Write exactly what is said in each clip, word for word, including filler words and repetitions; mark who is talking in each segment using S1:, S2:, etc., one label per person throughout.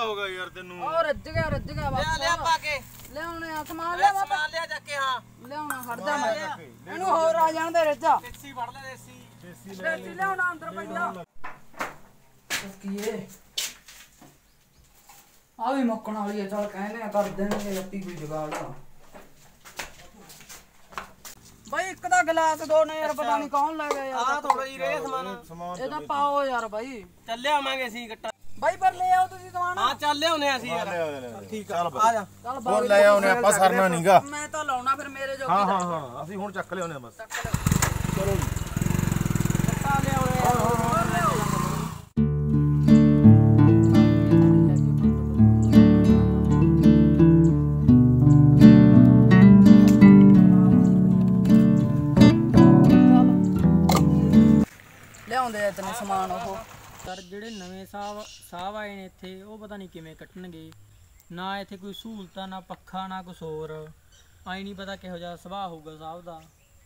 S1: हो गया यार तेनू
S2: और रज गया रज गया बस
S3: ले ले पाके
S2: ले आने सामान ले
S3: सामान ले जाके हां
S2: ले आना खड़ जा मैं ਇਹਨੂੰ ਹੋਰ ਆ ਜਾਣ ਦੇ ਰੱਜਾ
S3: देसी फड़ ले देसी
S2: देसी ले आना अंदर भैया ਕੀ ਆ ਵੀ ਮੁੱਕਣ ਵਾਲੀ ਹੈ ਚਲ ਕਹਿੰਦੇ ਆ ਕਰ ਦੇਣਗੇ ਅੱਤੀ ਕੋਈ ਜੁਗਾੜ भाई एक दा गिलास दो ने यार पता नहीं कौन ले गया यार
S3: आ थोड़ा ही रे सामान
S2: ये तो पाओ यार भाई
S3: चल ले आवांगे ਅਸੀਂ ਗੱਟਾ
S2: भाई पर ले आओ तुसी सामान
S3: हां चल ले आउने ਅਸੀਂ यार ठीक है आ जा
S2: चल
S1: बोल ले आउने ਆਪਾਂ ਸਰਨਾ ਨਹੀਂਗਾ
S2: मैं तो लाਉਣਾ ਫਿਰ ਮੇਰੇ ਜੋਗੀ
S1: ਹਾਂ ਹਾਂ ਹਾਂ ਅਸੀਂ ਹੁਣ ਚੱਕ ਲਿਆਉਨੇ ਬਸ
S2: चलो ਗੱਟਾ ले आओ और ले आओ ਲਿਆਉਂਦੇ ਇਤਨੇ ਸਮਾਨ ਉਹ
S4: ਸਰ ਜਿਹੜੇ ਨਵੇਂ ਸਾਹ ਸਾਹ ਆਏ ਨੇ ਇੱਥੇ ਉਹ ਪਤਾ ਨਹੀਂ ਕਿਵੇਂ ਕੱਟਣਗੇ ਨਾ ਇੱਥੇ ਕੋਈ ਸਹੂਲਤਾਂ ਨਾ ਪੱਖਾ ਨਾ ਕੁਛ ਹੋਰ ਆਈ ਨਹੀਂ ਪਤਾ ਕਿਹੋ ਜਿਹਾ ਸੁਭਾਅ ਹੋਊਗਾ ਸਾਹ ਦਾ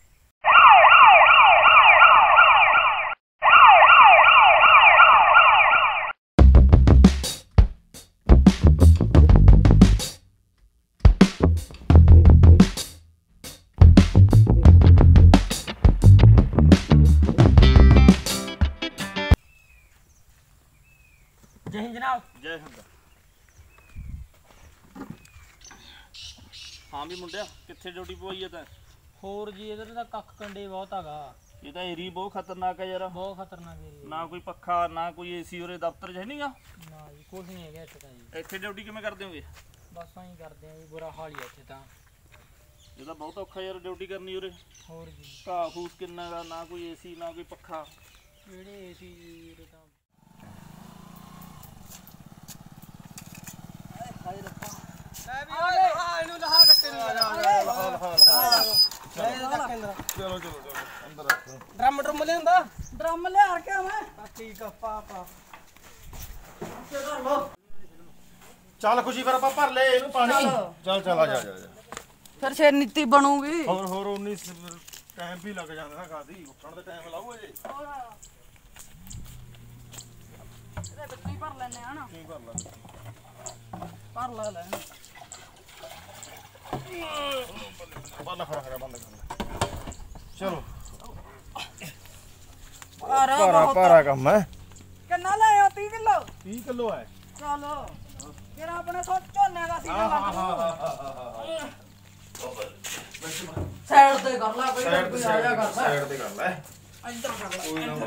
S4: जय हिंद जनाब
S1: जय हिंद हाँ भी मुंडिया कित्थे ड्यूटी पवाई है तैं
S4: होर जी इधर दा कख कंडे बहुत हैगा
S1: ये तो एरिया बहुत खतरनाक है यार
S4: बहुत खतरनाक एरिया
S1: ना कोई पक्खा ना कोई एसी और दफ्तर च है नहींगा
S4: ना जी कुछ नहीं है इत्थे तां जी
S1: इत्थे ड्यूटी किवें करदे होगे
S4: बस ऐं करदे आ जी बुरा हाल ही है इत्थे तां
S1: ये तो बहुत औखा यार ड्यूटी करनी उरे
S4: होर जी
S1: घाह फूस किन्ना गा ना कोई एसी ना कोई पक्खा
S4: ਜਿਹੜੇ ਏਸੀ ਉਰੇ ਤਾਂ
S3: ਲੈ ਵੀ ਆ ਇਹਨੂੰ ਲਹਾ ਗੱਟੇ ਨੂੰ
S1: चलो चलो चलो अंदर रखो
S3: ਡਰਮ ਡਰਮ ਲਿਆਂਦਾ
S2: ਡਰਮ ਲਿਆ ਕੇ ਮੈਂ
S3: ਠੀਕ ਆ ਪਾ ਪਾ
S1: चल खुशी फिर ਆਪਾਂ ਭਰ ਲੈ ਇਹਨੂੰ ਪਾਣੀ
S2: चलो।
S1: चल चल आ जा आ जा
S2: ਫਿਰ ਛੇ ਨੀਤੀ ਬਣੂਗੀ
S1: ਹੋਰ ਹੋਰ ਉਨੀ ਟਾਈਮ ਵੀ ਲੱਗ ਜਾਂਦਾ ਨਾ ਕਾਦੀ ਉੱਠਣ ਦਾ ਟਾਈਮ ਲਾਓ ਜੇ
S2: ਇਹਦੇ ਵਿੱਚ ਹੀ ਭਰ ਲੈਣੇ ਆ ਨਾ
S1: ਕੀ ਭਰ ਲਾ
S2: ਭਰ ਲੈ ਲੈ
S1: ਬੰਦ ਖੜਾ ਕਰਾ ਬੰਦ ਕਰ ਚਲੋ
S2: ਭਾਰਾ
S1: ਭਾਰਾ
S2: ਬਹੁਤ
S1: ਭਾਰਾ ਕੰਮ ਹੈ
S2: ਕਿੰਨਾ ਲੈ ਆ तीस ਕਿਲੋ
S1: तीस ਕਿਲੋ ਹੈ
S2: ਚਲੋ ਫਿਰ ਆਪਣੇ ਸੋਚ ਝੋਨੇ ਦਾ ਸੀਜ਼ਨ ਲੱਗ ਜੂ ਸਾਈਡ ਤੇ ਕਰ ਲੈ ਕੋਈ ਕੋਈ ਆ ਜਾ ਕਰ
S1: ਸਾਈਡ ਤੇ ਕਰ ਲੈ
S2: ਇੱਧਰ ਕਰ ਲੈ
S1: ਕੋਈ ਨਾ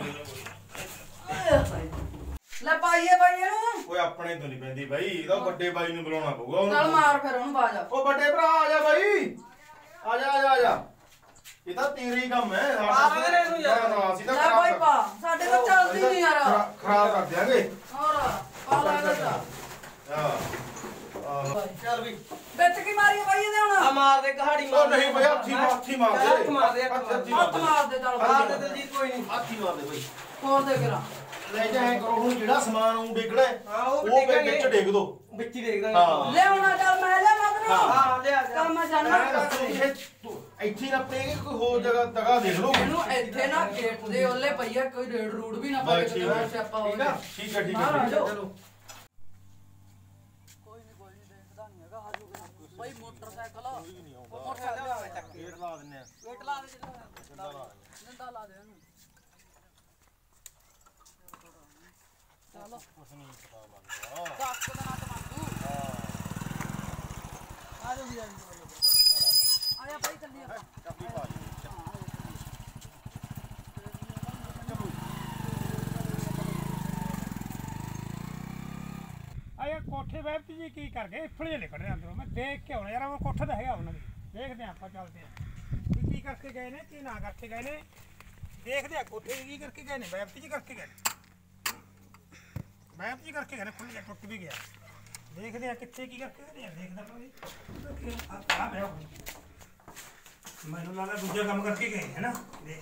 S2: ਲੈ ਪਾਈਏ ਬਾਈ ਇਹਨੂੰ
S1: ਕੋਈ ਆਪਣੇ ਤੋਂ ਨਹੀਂ ਪੈਂਦੀ ਬਾਈ ਇਹਦਾ ਵੱਡੇ ਬਾਈ ਨੂੰ ਬੁਲਾਉਣਾ ਪਊਗਾ ਉਹਨੂੰ
S2: ਚੱਲ ਮਾਰ ਫਿਰ ਉਹਨੂੰ ਬਾਜਾ
S1: ਉਹ ਵੱਡੇ ਭਰਾ ਆ ਜਾ ਬਾਈ ਆ ਜਾ ਆ ਜਾ ਆ ਜਾ ਇਹ ਤਾਂ ਤੇਰਾ ਹੀ ਕੰਮ ਹੈ
S3: ਆਹ ਮੇਰੇ ਨੂੰ ਯਾਰ।
S1: ਨਾ ਅਸੀਂ ਤਾਂ
S2: ਲੈ ਬਾਈ ਪਾ ਸਾਡੇ ਤਾਂ ਚੱਲਦੀ ਨਹੀਂ ਯਾਰ
S1: ਖਰਾ- ਖਰਾਬ ਕਰ ਦਿਆਂਗੇ
S2: ਹੋਰ ਪਾ ਲੈ ਗੱਟਾ
S1: ਹਾਂ ਆਹ।
S3: ਚੱਲ ਵੀ
S2: ਵਿੱਚ ਕੀ ਮਾਰੀ ਬਾਈ ਇਹਦੇ ਹੁਣ
S3: ਆ ਮਾਰ ਦੇ ਕਹਾੜੀ
S1: ਉਹ
S3: ਮਾਰ
S1: ਨਹੀਂ ਬਈ ਹੱਥੀ ਹੱਥੀ ਮਾਰ ਦੇ
S3: ਹੱਥ ਮਾਰ ਦੇ, ਹੱਥ
S1: ਹੱਥ- ਹੱਥੀ
S2: ਹੱਥ
S1: ਮਾਰ
S2: ਮਾਰ ਦੇ ਚੱਲ
S3: ਮਾਰ ਦੇ
S2: ਬਾਈ
S3: ਦਲਜੀਤ ਕੋਈ ਨਹੀਂ
S1: ਹੱਥੀ ਮਾਰ ਦੇ ਬਈ
S2: ਹੋਰ ਦੇ ਕਰਾ
S1: ਲੈ ਜਾ ਐ ਕਰੋ ਹੁਣ ਜਿਹੜਾ ਸਮਾਨ ਉਹ ਡਿੱਗਣਾ ਹੈ,
S3: ਹਾਂ, ਉਹ
S1: ਉਹ ਵਿੱਚ
S3: ਡਿੱਗਾਂਗੇ।
S1: ਡਿੱਗ ਦੋ
S3: ਵਿੱਚ ਹੀ ਦੇਖ ਦਾਂਗੇ
S1: ਹਾਂ।
S2: ਲਿਆਉਣਾ ਚੱਲ ਮੈਂ ਲਿਆ ਮਗਰੋਂ
S3: ਹਾਂ ਲਿਆ ਜਾ
S2: ਚੱਲ ਮੈਂ ਜਾਣਾ
S1: ਮੈਂ ਦੱਸੋ ਇਹ ਤੂੰ ਇੱਥੇ ਹੀ ਨਾ ਪਏਗੇ ਕੋਈ ਹੋਰ ਜਗ੍ਹਾ ਤਗਾ ਦੇਖ ਲਓ
S2: ਇਹਨੂੰ ਇੱਥੇ ਨਾ ਗੇਟ ਦੇ ਉਹਲੇ ਪਈਆ ਕੋਈ ਰੇਡ ਰੂਡ ਵੀ ਨਾ ਪਵੇ
S1: ਬਸ ਠੀਕ
S2: ਕਿਤੇ
S1: ਹੈ।
S2: ਹੋਰ ਸਿਆਪਾ ਹੋ
S1: ਠੀਕ ਹੈ
S2: ਜਾਏ
S1: ਠੀਕ ਹੈ ਠੀਕ
S2: ਬਾਹਰ ਆ
S1: ਹੈ
S2: ਜਾਓ।
S1: ਚਲੋ
S2: ਕੋਈ ਨਹੀਂ ਕੋਈ ਨਹੀਂ ਦੇਖਦਾ ਨਹੀਂ ਹੈਗਾ ਹਾਜੂ ਬਾਈ ਮੋਟਰਸਾਈਕਲ ਮੋਟਰਸਾਈਕਲ ਚੱਕ
S1: ਗੇਟ ਲਾ ਦਿੰਨੇ ਆ
S2: ਗੇਟ ਲਾ ਦੇ ਜਿੰਦਾ ਲਾ ਦੇ ਇਹਨੂੰ ਚਲੋ
S1: ਕੁਛ ਨਹੀਂ ਪਤਾ ਲੱਗਦਾ
S2: ਦੱਸ ਕੁ ਦਿਨਾਂ ਤੋਂ ਮੰਗੂ ਆ ਜਾ ਵੀ ਆ ਜਾ ਬਾਈ ਚੱਲੀ ਆਪਾਂ
S1: ਚੱਪੀ ਪਾ ਜੀ
S5: ਆਏ ਕੋਠੇ ਵੈਬ ਜੀ ਕੀ ਕਰ ਗਏ ਇਫੜੇ ਨਿਕਲ ਰਹੇ ਅੰਦਰੋਂ ਮੈਂ ਦੇਖ ਕੇ ਆਉਣਾ ਯਾਰ ਉਹ ਕੋਠਾ ਤਾਂ ਹੈਗਾ ਉਹਨਾਂ ਦੀ ਦੇਖਦੇ ਆ ਆਪਾਂ ਚੱਲਦੇ ਆ ਵੀ ਕੀ ਕਰਕੇ ਗਏ ਨੇ ਕੀ ਨਾ ਕਰਕੇ ਗਏ ਨੇ ਦੇਖਦੇ ਆ ਕੋਠੇ ਕੀ ਕਰਕੇ ਗਏ ਨੇ ਵੈਬ ਜੀ ਕਰਕੇ ਗਏ ਨੇ ਵੈਬ ਜੀ ਕਰਕੇ ਗਏ ਨੇ ਖੁੱਲ ਜਾ ਟੁੱਟ ਵੀ ਗਿਆ ਦੇਖਦੇ ਆ ਕਿੱਥੇ ਕੀ ਕਰਕੇ ਗਏ ਨੇ ਦੇਖਦਾ ਭਾਈ ਆ ਆ ਮੈਂ ਮੈਨੂੰ ਲੱਗਦਾ ਦੂਜਾ ਕੰਮ ਕਰਕੇ ਗਏ ਹੈ ਨਾ ਦੇਖ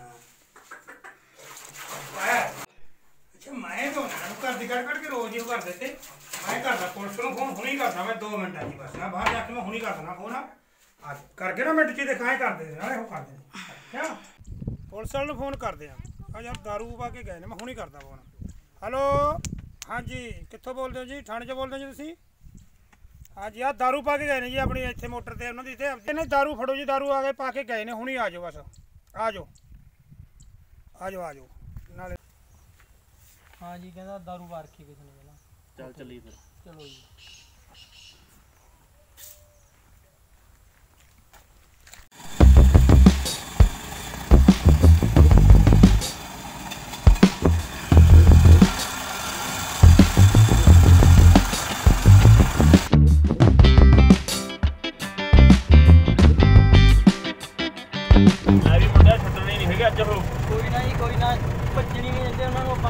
S5: ਹਾਂ ਅੱਛਾ ਮੈਂ ਤਾਂ ਉਹਨਾਂ ਨੂੰ ਘਰ ਦੀ ਕੱਢ ਕੱਢ ਕੇ ਰੋਜ਼ ਹੀ ਉਹ ਕਰ ਦਿੱਤੇ ਮੈਂ ਕਰਦਾ ਪੁਲਿਸ ਨੂੰ ਫੋਨ ਹੁਣੀ ਕਰਦਾ ਮੈਂ ਦੋ ਮਿੰਟਾਂ ਦੀ ਬਸ ਮੈਂ ਬਾਹਰ ਜਾ ਕੇ ਮੈਂ ਹੁਣੀ ਕਰ ਦੇਣਾ ਫੋਨ ਆ ਕਰਕੇ ਨਾ ਮਿੰਟ ਚ ਦਿਖਾਏ ਕਰਦੇ ਨੇ ਨਾਲੇ ਉਹ ਕਰਦੇ ਨੇ ਕਿਆ ਪੁਲਿਸ ਵਾਲੇ ਨੂੰ ਫੋਨ ਕਰਦੇ ਆ ਆ ਯਾਰ ਦਾਰੂ ਪਾ ਕੇ ਗਏ ਨੇ ਮੈਂ ਹੁਣੀ ਕਰਦਾ ਫੋਨ ਹੈਲੋ ਹਾਂਜੀ ਕਿੱਥੋਂ ਬੋਲਦੇ ਹੋ ਜੀ? ਥਾਣੇ 'ਚੋਂ ਬੋਲਦੇ ਹੋ ਜੀ ਤੁਸੀਂ? ਹਾਂਜੀ ਆ ਦਾਰੂ ਪਾ ਕੇ ਗਏ ਨੇ ਜੀ ਆਪਣੀ ਇੱਥੇ ਮੋਟਰ ਤੇ ਉਹਨਾਂ ਦੀ ਤੇ ਇਹਨੇ ਦਾਰੂ ਫੜੋ ਜੀ ਦਾਰੂ ਆ ਕੇ ਪਾ ਕੇ ਗਏ ਨੇ ਹੁਣੀ ਆ ਜਾਓ ਬਸ ਆ ਜਾਓ ਆ ਜਾਓ ਆ ਜਾਓ ਨਾਲੇ
S4: ਹਾਂ ਜੀ ਕਹਿੰਦਾ ਦਾਰੂ ਵਾਰ ਰੱਖੀ ਕਿਸੇ ਨੇ ਪਹਿਲਾਂ।
S1: ਚੱਲ ਚੱਲੀ ਫਿਰ।
S4: ਚਲੋ ਜੀ।
S1: ਮੈਂ ਵੀ ਮੁੰਡਾ ਛੱਡਣਾ ਹੀ ਨਹੀਂ ਹੈਗਾ ਅੱਜ ਉਹ।
S4: ਕੋਈ ਨਾ ਜੀ ਕੋਈ ਨਾ ਭੱਜਣੀ ਨਹੀਂ ਦਿੰਦੇ ਉਹਨਾਂ ਨੂੰ ਆਪਾਂ।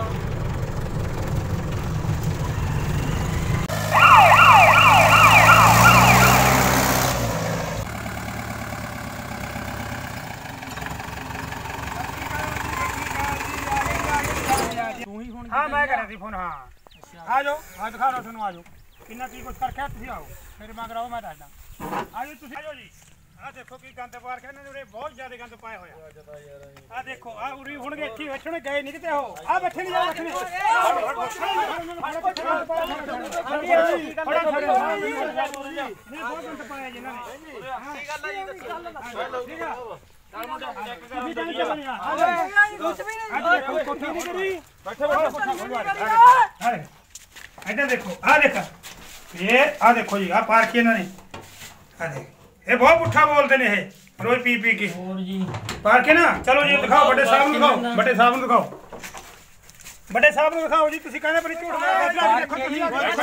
S4: ਤੂੰ ਹੀ ਫੋਨ
S5: ਹਾਂ ਮੈਂ ਕਰਿਆ ਸੀ ਫੋਨ ਹਾਂ ਆ ਜਾਓ ਆ ਦਿਖਾ ਲਓ ਤੁਹਾਨੂੰ ਆ ਜਾਓ ਕਿੰਨਾ ਕੀ ਕੁਛ ਕਰਕੇ ਤੁਸੀਂ ਆਓ ਮੇਰੇ ਮਗਰ ਆਓ ਮੈਂ ਦੱਸਦਾ ਆ ਜਾਓ ਤੁਸੀਂ ਆ ਜਾਓ ਜੀ ਆ ਦੇਖੋ ਕੀ ਗੰਦ ਪਾ ਕੇ ਇਹਨਾਂ ਨੇ ਬਹੁਤ ਜ਼ਿਆਦਾ ਗੰਦ ਪਾਇਆ ਹੋਇਆ ਆ ਦੇਖੋ ਆ ਉਰੀ ਹੁਣ ਇੱਥੇ ਬੈਠਣੇ ਗਏ ਨਹੀਂ ਕਿਤੇ ਹੋ ਆ ਬੈਠੇ ਨਹੀਂ ਜਾ ਬੈਠਣੇ ਨਹੀਂ ਬਹੁਤ ਗੰਦ ਪਾਇਆ ਜੀ ਇਹਨਾਂ ਨੇ ਕੀ ਗੱਲ ਹੈ ਜੀ ਦੱਸੋ ਠੀਕ ਆ ਚੱਲ ਮੁੰਡਾ ਚੈੱਕ ਕਰ ਕੁਝ ਵੀ ਨਹੀਂ ਕੋਠੀ ਨਹੀਂ ਕਰੀ ਬੈਠੋ ਬੈਠੋ ਕੋਠਾ ਖੋਲਵਾ ਦੇ ਇੱਧਰ ਦੇਖੋ ਆ ਦੇਖ ਇਹ ਆ ਦੇਖੋ ਜੀ ਆ ਪਾਰਕ ਇਹਨਾਂ ਨੇ ਆ ਦੇਖ ਇਹ ਬਹੁਤ ਪੁੱਠਾ ਬੋਲਦੇ ਨੇ ਇਹ ਰੋਜ਼ ਪੀ ਪੀ ਕੇ
S4: ਹੋਰ ਜੀ
S5: ਪਾਰਕ ਹੈ ਨਾ ਚਲੋ ਜੀ ਦਿਖਾਓ ਵੱਡੇ ਸਾਹਿਬ ਨੂੰ ਦਿਖਾਓ ਵੱਡੇ ਸਾਹਿਬ ਨੂੰ ਦਿਖਾਓ ਵੱਡੇ ਸਾਹਿਬ ਨੂੰ ਦਿਖਾਓ ਜੀ ਤੁਸੀਂ ਕਹਿੰਦੇ ਬੜੀ ਝੂਠ ਮਾਰਦੇ ਦੇਖੋ ਤੁਸੀਂ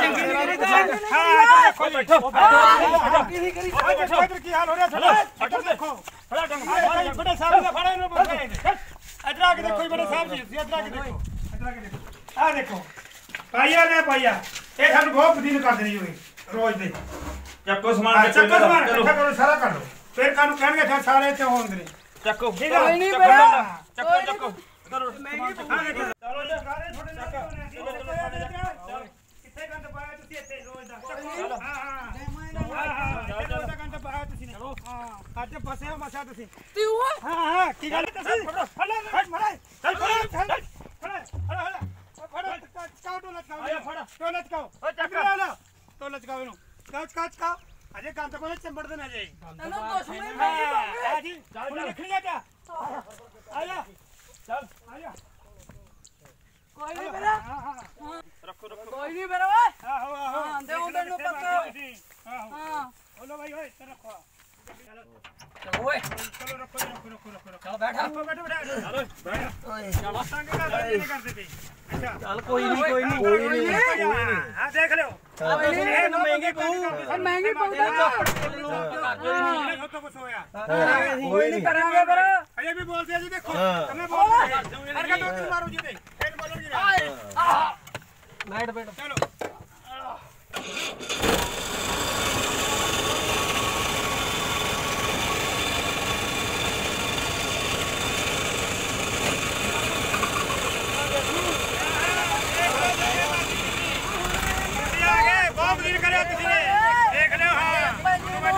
S5: ਹਾਂ ਦੇਖੋ ਬੈਠੋ ਦੇਖੋ ਇੱਧਰ ਕੀ ਹਾਲ ਹੋ ਰਿਹਾ ਤੁਹਾਡਾ ਇੱਧਰ ਦੇਖੋ ਬੜਾ ਡੰਗ ਵੱਡੇ ਸਾਹਿਬ ਦਾ ਫੜਾ ਇਹਨੂੰ ਬੰਦੇ ਇੱਧਰ ਆ ਕੇ ਦੇਖੋ ਵੱਡੇ ਸਾਹਿਬ ਜੀ ਤੁਸੀਂ ਇੱਧਰ ਆ ਕੇ ਦੇਖੋ ਇੱਧਰ ਆ ਕੇ ਦੇਖੋ ਆ ਦੇਖੋ ਪਾਈਆ ਨੇ ਪਾਈਆ ਇਹ ਸਾਨੂੰ ਬਹੁਤ ਬਦੀਨ ਕਰਦੇ ਨੇ ਜੀ ਰੋਜ਼ ਦੇ
S1: ਚੱਕੋ ਸਮਾਨ
S5: ਚੱਕੋ ਸਮਾਨ ਇਕੱਠਾ ਕਰੋ ਸਾਰਾ ਕਰ ਲਓ ਫਿਰ ਕਾਨੂੰ ਕਹਿਣਗੇ ਸਾਰੇ ਇੱਥੇ ਹੋਣਗੇ ਨੇ
S1: ਚੱਕੋ
S5: ਕੋਈ ਨਹੀਂ ਮੇਰਾ
S1: ਚੱਕੋ ਚੱਕੋ ਕਰੋ
S5: ਮਹਿੰਗੀ ਚਲੋ ਜੀ ਸਾਰੇ ਤੁਹਾਡੇ ਨਾਲ ਕਿੱਥੇ ਗੰਦ ਪਾਇਆ ਤੁਸੀਂ ਇੱਥੇ ਰੋਜ਼ ਦਾ ਹਾਂ ਹਾਂ ਹਾਂ ਰੋਜ਼ ਦਾ ਗੰਦ ਪਾਇਆ ਤੁਸੀਂ ਨੇ ਹਾਂ ਅੱਜ ਫਸੇ ਹੋ ਮਸਾ ਤੁਸੀਂ
S2: ਤੂੰ
S5: ਹਾਂ ਹਾਂ ਕੀ ਗੱਲ ਤੁਸੀਂ ਫੜ ਲੈ ਫੜ ਮਰੇ ਚੱਲ ਫੜ ਫੜ ਫੜ ਫੜ ਫੜ ਕਾਉ ਟੋਲਤ ਕਾਉ ਆਇਆ ਫੜ ਟੋਲਤ ਕਾਉ ਓ ਚੱਕ ਲੈ ਟੋਲਤ ਕਾਉ ਇਹਨੂੰ ਕਾਉ ਕਾਉ ਕਾਉ ਅਜੇ ਗੰਦ ਕੋਲੇ ਚੰਬੜ ਦੇ ਨਾ ਜਾਈ
S2: ਤੈਨੂੰ ਦੁਸ਼ਮਣੀ ਮੈਂ
S5: ਆ ਜੀ ਚੱਲ ਰੱਖਣੀ ਆ ਕਿਆ ਆ ਜਾ ਚੱਲ ਆ ਜਾ
S2: ਕੋਈ ਨਹੀਂ ਮੇਰਾ
S5: ਹਾਂ ਹਾਂ
S1: ਰੱਖੋ ਰੱਖੋ
S2: ਕੋਈ ਨਹੀਂ ਮੇਰਾ ਓਏ
S5: ਆਹੋ ਆਹੋ
S2: ਹਾਂ, ਦਿਓ ਤੈਨੂੰ ਪਤਾ।
S5: ਆਹੋ
S2: ਹਾਂ
S5: ਬੋਲੋ ਭਾਈ ਓਏ ਤੇ ਰੱਖੋ
S4: ਚਲੋ ਓਏ
S5: ਚਲੋ ਰੱਖੋ ਜੀ, ਰੱਖੋ ਰੱਖੋ ਰੱਖੋ ਰੱਖੋ
S4: ਚਲ ਬੈਠਾ
S5: ਰੱਖੋ ਬੈਠੋ ਬੈਠੋ ਚਲੋ ਬੈਠ
S4: ਓਏ
S5: ਚਲੋ ਸੰਗ ਦਾ ਨਹੀਂ ਕਰਦੇ ਪਈ ਅੱਛਾ
S4: ਚੱਲ ਕੋਈ ਨਹੀਂ ਕੋਈ ਨਹੀਂ
S2: ਕੋਈ ਨਹੀਂ
S5: ਹਾਂ ਦੇਖ ਲਿਓ
S2: ਇਹ
S5: ਨੂੰ ਮਹਿੰਗੀ ਪਊ
S2: ਉਹ ਮਹਿੰਗੀ ਪਊਗਾ
S5: ਇਹਨੇ ਸਭ ਤੋਂ ਕੁਛ ਹੋਇਆ
S2: ਕੋਈ ਨਹੀਂ ਕਰਾਂਗੇ ਫਿਰ
S5: ਅਜੇ ਵੀ ਬੋਲਦੇ ਆ ਜੀ ਦੇਖੋ તમે ਬੋਲਦੇ ਅਰ ਕਾ ਦੋ ਤਿੰਨ ਮਾਰੋ ਜੀ ਤੇ ਫਿਰ ਬੋਲੋਗੇ
S4: ਬੈਠ ਬੈਠ
S5: ਚਲੋ ਬਹੁਤ ਵੀਰ ਕਰਿਆ ਤੁਸੀਂ ਨੇ ਦੇਖ ਲਿਓ ਹਾਂ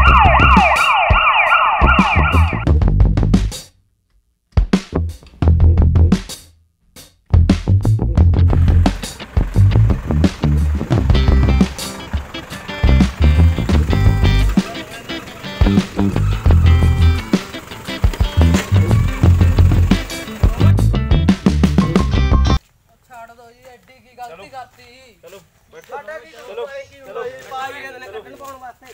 S2: ਛੱਡ ਦੋ ਜੀ ਐਡੀ ਕੀ ਗਲਤੀ ਕਰਤੀ
S1: ਚਲੋ
S3: ਸਾਡਾ ਕੀ ਚਲੋ ਚਲੋ ਪਾਈ ਗਏ ਨੇ ਕੱਢਣ ਪਾਉਣ ਵਾਸਤੇ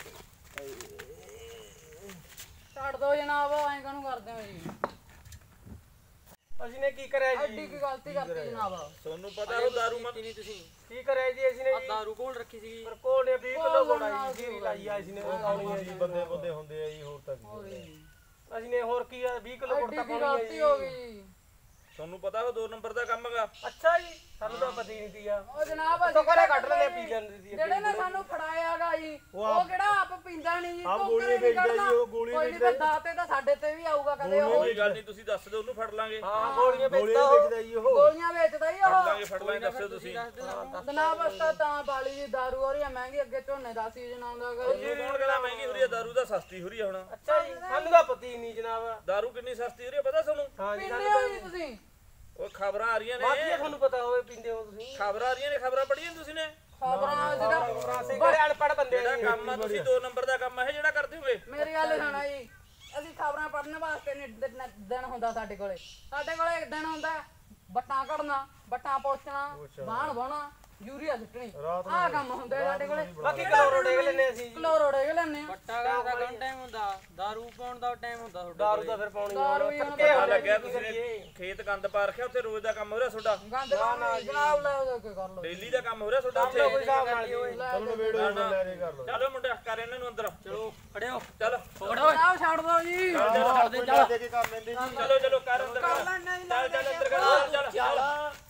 S2: ਛੱਡ ਦੋ ਜਨਾਬ ਐਂ ਕਾਹਨੂੰ ਕਰਦੇ ਹੋ ਜੀ
S3: ਅਸੀਂ ਨੇ ਕੀ ਕਰਿਆ
S2: ਐਡੀ
S3: ਜੀ
S2: ਕੀ ਗਲਤੀ ਕਰਤੀ ਜਨਾਬ
S1: ਤੁਹਾਨੂੰ ਪਤਾ ਉਹ ਦਾਰੂ ਮਤ
S4: ਨਹੀਂ ਤੁਸੀਂ
S3: ਕੀ ਕਰਿਆ ਜੀ ਅਸੀਂ ਨੇ
S4: ਆ ਦਾਰੂ ਕੋਲ ਰੱਖੀ ਸੀਗੀ
S3: ਪਰ ਕੋਲ ਨੇ ਵੀਹ ਕਿਲੋ ਗੋੜਾ ਜੀ ਜੀਰੀ ਲਾਈ ਆ ਅਸੀਂ ਨੇ ਉਹ ਪਾਉਣੀ ਹੈ ਜੀ
S6: ਬੰਦੇ ਬੰਦੇ ਹੁੰਦੇ ਆ ਜੀ ਹੋਰ ਤਾਂ ਕੀ
S2: ਹੋਰ ਜੀ
S3: ਅਸੀਂ ਨੇ ਹੋਰ ਕੀ ਆ ਵੀਹ ਕਿਲੋ
S2: ਐਡੀ
S3: ਗੁੜ ਤਾਂ
S2: ਕੀ
S3: ਪਾਉਣੀ
S2: ਗਲਤੀ
S3: ਹੈ
S2: ਹੋ
S3: ਜੀ
S2: ਗਈ ਜੀ
S1: ਤੁਹਾਨੂੰ ਪਤਾ ਉਹ ਦੋ ਨੰਬਰ ਦਾ ਕੰਮ ਹੈਗਾ
S3: ਅੱਛਾ ਜੀ ਸਾਨੂੰ ਤਾਂ ਪਤਾ ਹੀ ਨਹੀਂ ਸੀਗਾ
S2: ਉਹ ਜਨਾਬ
S3: ਤੋਂ ਘਰੇ ਕੱਢ ਲੈਂਦੇ ਪੀ ਜਾਂਦੇ ਸੀ
S2: ਜਿਹੜੇ ਨੇ ਸਾਨੂੰ ਫੜਾਇਆਗਾ ਜੀ ਉਹ ਕਿਹੜਾ ਆਪ ਪੀਂਦਾ ਨਹੀਂ ਜੀ
S6: ਆਪ
S2: ਤੂੰ
S6: ਗੋਲੀਆਂ
S2: ਘਰੇ ਨੀ
S6: ਵੇਚਦਾ ਜੀ,
S2: ਕੱਢਣਾ।
S6: ਉਹ ਗੋਲੀਆਂ
S2: ਕੋਈ ਨੀ ਫਿਰ ਦਾਤੇ ਤਾਂ ਸਾਡੇ ਤੇ ਵੀ ਆਊਗਾ ਕਦੇ ਉਹ
S1: ਕੋਈ ਗੱਲ ਨਹੀਂ ਤੁਸੀਂ ਦੱਸ ਦਿਓ ਉਹਨੂੰ ਫੜ ਲਾਂਗੇ
S3: ਹਾਂ ਗੋਲੀਆਂ
S6: ਗੋਲੀਆਂ
S3: ਵੇਚਦਾ ਉਹ
S6: ਵੇਚਦਾ ਜੀ ਉਹ
S2: ਗੋਲੀਆਂ ਵੇਚਦਾ ਹੀ
S1: ਫੜ
S2: ਉਹ
S1: ਲਾਂਗੇ ਫੜ ਲਾਂਗੇ ਦੱਸਿਓ ਤੁਸੀਂ
S2: ਜਨਾਬ ਅਸਤਾ ਤਾਂ ਬਾਲੀ ਜੀ ਦਾਰੂ ਹੋ ਰਹੀ ਹੈ ਮਹਿੰਗੀ ਅੱਗੇ ਝੋਨੇ ਦਾ ਸੀਜ਼ਨ ਆਉਂਦਾ ਗਾ ਜੀ।
S1: ਤੁਹਾਨੂੰ ਕੌਣ ਕਹਿੰਦਾ ਮਹਿੰਗੀ ਹੋ ਰਹੀ ਹੈ ਦਾਰੂ ਦਾ ਸਸਤੀ ਹੋ ਰਹੀ ਹੈ ਹੁਣ
S3: ਅੱਛਾ ਜੀ ਸਾਨੂੰ ਤਾਂ ਪਤਾ ਹੀ ਨਹੀਂ ਜਨਾਬ
S1: ਦਾਰੂ ਕਿੰਨੀ ਸਸਤੀ ਹੋ ਰਹੀ ਹੈ ਪਤਾ ਤੁਹਾਨੂੰ
S3: ਹਾਂ ਜੀ
S2: ਪੀਂਦੇ
S3: ਸਾਨੂੰ
S2: ਹੋ ਜੀ ਤੁਸੀਂ
S6: ਉਹ ਖਬਰਾਂ ਆ ਰਹੀਆਂ
S3: ਬਾਕੀ
S6: ਨੇ
S3: ਤੁਹਾਨੂੰ ਪਤਾ ਹੋਵੇ ਪੀਂਦੇ ਹੋ ਤੁਸੀਂ
S6: ਖਬਰਾਂ ਆ ਰਹੀਆਂ ਨੇ ਖਬਰਾਂ ਪੜ੍ਹੀਆਂ ਤੁਸੀਂ ਨੇ
S2: ਖਬਰਾਂ ਜਿਹੜਾ
S3: ਸੇ ਬੜੇ ਅਨਪੜ੍ਹ ਬੰਦੇ
S6: ਜਿਹੜਾ ਕੰਮ ਆ ਤੁਸੀਂ ਦੋ ਨੰਬਰ ਦਾ ਕੰਮ ਆ ਇਹ ਜਿਹੜਾ ਕਰਦੇ ਹੋਵੇ
S2: ਮੇਰੀ ਗੱਲ ਸੁਣਾ ਜੀ ਅਸੀਂ ਖਬਰਾਂ ਪੜ੍ਹਨ ਵਾਸਤੇ ਨਹੀਂ ਦਿਨ ਦਿਨ ਹੁੰਦਾ ਸਾਡੇ ਕੋਲੇ ਸਾਡੇ ਕੋਲੇ ਇੱਕ ਦਿਨ ਹੁੰਦਾ ਬੱਟਾਂ ਕੱਢਣਾ ਬੱਟਾਂ ਪੋਚਣਾ ਬਾਣ ਬਾਣਾ ਯੂਰੀਆ ਸੁੱਟਣੀ ਆਹ ਕੰਮ ਹੁੰਦੇ ਸਾਡੇ ਕੋਲੇ
S3: ਬਾਕੀ ਕਲੋਰੋ ਡੇਗ ਲੈਨੇ ਅਸੀਂ
S2: ਕਲੋਰੋ ਡੇਗ ਲੈਣੇ ਆ
S4: ਪੱਟਾ ਦਾ ਕੌਣ ਟਾਈਮ ਹੁੰਦਾ ਦਾਰੂ ਪਾਉਣ ਦਾ ਟਾਈਮ ਹੁੰਦਾ ਤੁਹਾਡਾ
S3: ਦਾਰੂ ਦਾ ਫਿਰ ਪਾਉਣੀ
S2: ਦਾਰੂ ਹੀ ਹੁਣ
S6: ਪਤਾ ਲੱਗਿਆ ਤੁਸੀਂ ਨੇ ਖੇਤ ਗੰਦ ਪਾ ਰੱਖਿਆ ਉੱਥੇ ਰੋਜ਼ ਦਾ ਕੰਮ ਹੋ ਰਿਹਾ ਤੁਹਾਡਾ
S2: ਗੰਦ ਨਾ ਜਨਾਬ ਲੈ ਉਹਦਾ ਕੀ ਕਰ ਲੋ
S6: ਡੇਲੀ ਦਾ ਕੰਮ ਹੋ ਰਿਹਾ ਤੁਹਾਡਾ
S3: ਕੋਈ
S6: ਉੱਥੇ
S3: ਹਿਸਾਬ ਨਾਲ ਜੀ
S6: ਚਲੋ ਲੈ ਕੇ ਕਰ ਲਓ ਚਲੋ ਮੁੰਡਿਆ ਕਰ ਇਹਨਾਂ ਨੂੰ ਅੰਦਰ
S4: ਚਲੋ ਖੜਿਓ
S6: ਚੱਲ
S2: ਜਨਾਬ ਛੱਡ ਦੋ ਜੀ
S6: ਚਲੋ ਚਲੋ ਕਰ ਅੰਦਰ ਕਰ ਚੱਲ ਚੱਲ ਅੰਦਰ ਕਰ ਚੱਲ ਚੱਲ